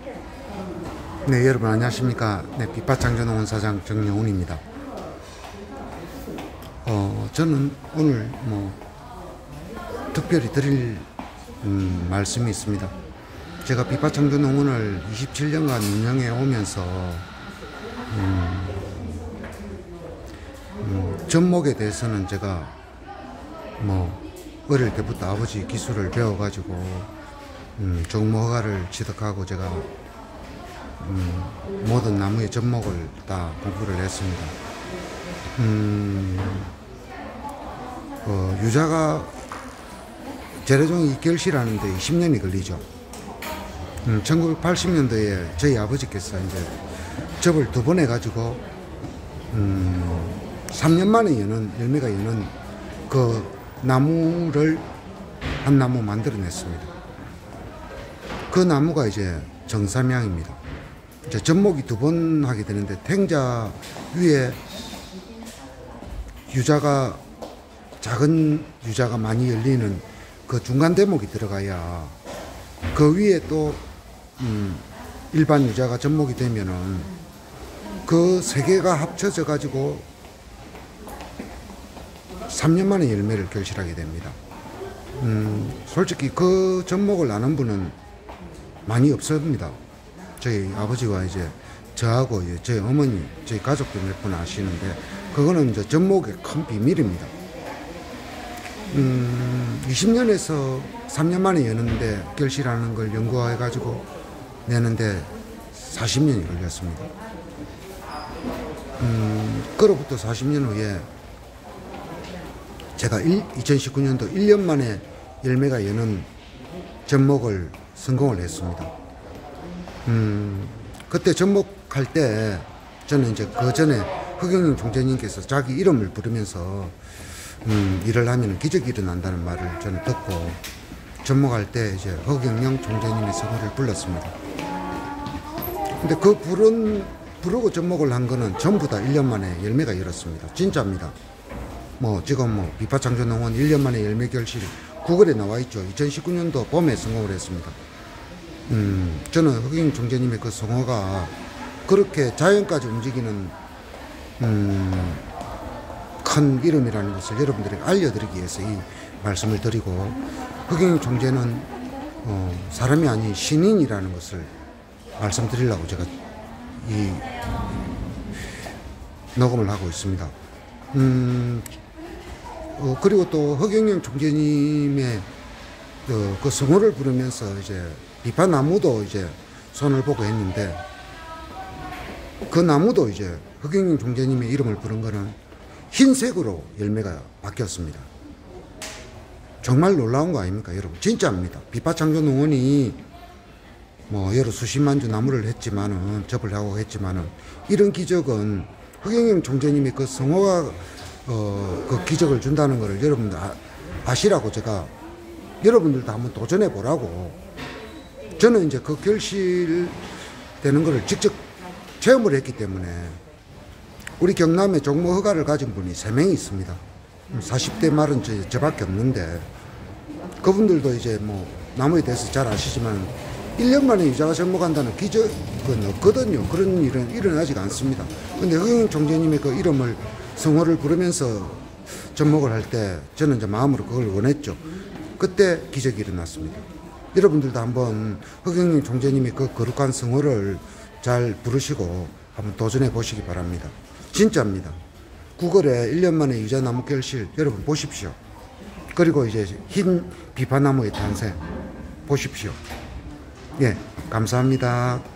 네, 여러분 안녕하십니까. 네, 빛밭창조농원 사장 정영훈입니다. 저는 오늘 특별히 드릴 말씀이 있습니다. 제가 빛밭창조농원을 27년간 운영해 오면서 접목에 대해서는 제가 어릴 때부터 아버지 기술을 배워가지고 종모허가를 취득하고 제가 모든 나무의 접목을 다 공부를 했습니다. 유자가 재래종이 결실하는데 20년이 걸리죠. 1980년도에 저희 아버지께서 이제 접을 2번 해가지고 3년 만에 열매가 여는 그 나무를 한 나무 만들어냈습니다. 그 나무가 이제 정삼양입니다. 이제 접목이 2번 하게 되는데 탱자 위에 유자가 작은 유자가 많이 열리는 그 중간 대목이 들어가야 그 위에 또 일반 유자가 접목이 되면은 그 3개가 합쳐져 가지고 3년 만에 열매를 결실하게 됩니다. 솔직히 그 접목을 아는 분은 많이 없습니다. 저희 아버지와 이제 저하고 이제 저희 어머니, 저희 가족들 몇 분 아시는데 그거는 이제 접목의 큰 비밀입니다. 20년에서 3년 만에 여는데 결실하는 걸 연구해 가지고 내는데 40년이 걸렸습니다. 그로부터 40년 후에 제가 2019년도 1년 만에 열매가 여는 접목을 성공을 했습니다. 그때 접목할 때 저는 이제 그 전에 허경영 총재님께서 자기 이름을 부르면서 일을 하면 기적이 일어난다는 말을 저는 듣고 접목할 때 이제 허경영 총재님의 성호를 불렀습니다. 근데 그 부르고 접목을 한 거는 전부 다 1년 만에 열매가 열었습니다. 진짜입니다. 지금 빛밭창조농원 1년 만에 열매 결실 구글에 나와 있죠. 2019년도 봄에 성공을 했습니다. 저는 허경영 총재님의 그 성호가 그렇게 자연까지 움직이는 큰 이름이라는 것을 여러분들에게 알려드리기 위해서 이 말씀을 드리고, 허경영 총재는 사람이 아닌 신인이라는 것을 말씀드리려고 제가 이 녹음을 하고 있습니다. 그리고 또 허경영 총재님의 그 성호를 부르면서 이제 비파나무도 이제 손을 보고 했는데, 그 나무도 이제 허경영 총재님의 이름을 부른 거는 흰색으로 열매가 바뀌었습니다. 정말 놀라운 거 아닙니까, 여러분? 진짜입니다. 빛밭창조농원이 여러 수십만 주 나무를 했지만은, 접을 하고 했지만은, 이런 기적은 허경영 총재님의 그 성호가 그 기적을 준다는 것을 여러분들 아시라고 제가 여러분들도 한번 도전해 보라고. 저는 이제 그 결실되는 것을 직접 체험을 했기 때문에. 우리 경남에 종모 허가를 가진 분이 3명이 있습니다. 40대 말은 저밖에 없는데, 그분들도 이제 나무에 대해서 잘 아시지만 1년 만에 유자가 접목한다는 기적은 없거든요. 그런 일은 일어나지가 않습니다. 근데 허경영 총재님의 그 이름을 성호를 부르면서 접목을 할 때 저는 이제 마음으로 그걸 원했죠. 그때 기적이 일어났습니다. 여러분들도 한번 허경영 총재님의 그 거룩한 성호를 잘 부르시고 한번 도전해 보시기 바랍니다. 진짜입니다. 구글에 1년 만에 유자나무 결실 여러분 보십시오. 그리고 이제 흰 비파나무의 탄생 보십시오. 예, 감사합니다.